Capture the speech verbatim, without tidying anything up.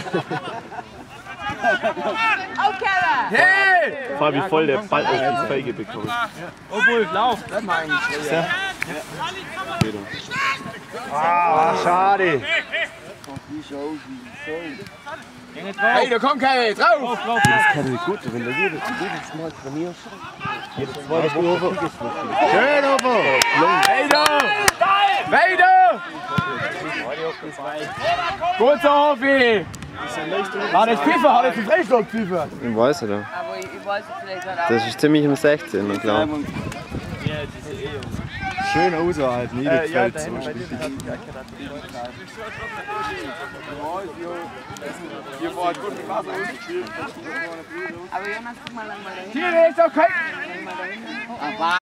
Hey! Vor wie voll der Ball auf die Felge bekommt. Obwohl, lauf! Ja. Ah, schade. Hey, da kommt keiner drauf! Das kann nicht gut, wenn du jedes, jedes Mal trainierst. Jedes zweite Woche. Schön, Hoffi. Weiter! Weiter! Gut so, Hoffi! War das Pfiffer? Hat das den Freistock Pfiffer? Ich weiß nicht. Aber ich weiß es vielleicht auch. Das ist ziemlich im sechzehner, klar. Schön außerhalb, Niederfeld. Aber Jonas, guck mal lang mal dahin. Hier ist doch kein...